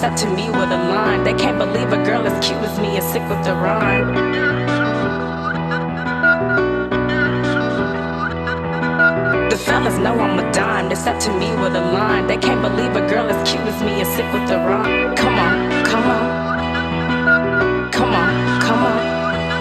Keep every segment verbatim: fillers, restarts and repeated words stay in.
up to me with a line. They can't believe a girl as cute as me is sick with the rhyme. The fellas know I'm a dime. They step to me with a line. They can't believe a girl as cute as me is sick with the rhyme. Come on, come on, come on, come on.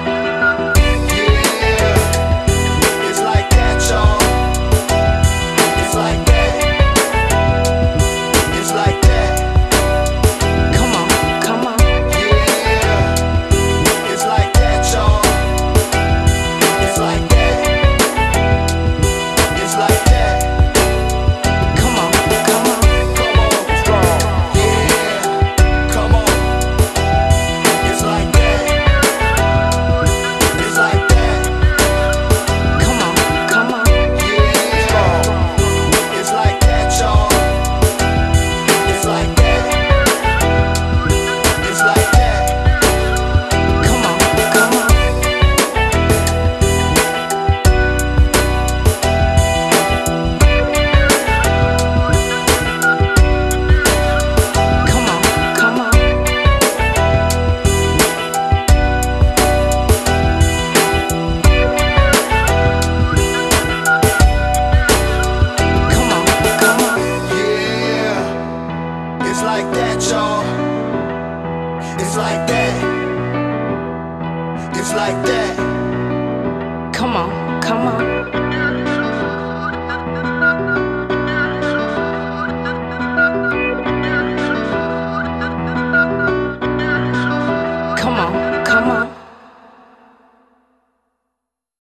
It's like that. It's like that. Come on, come on.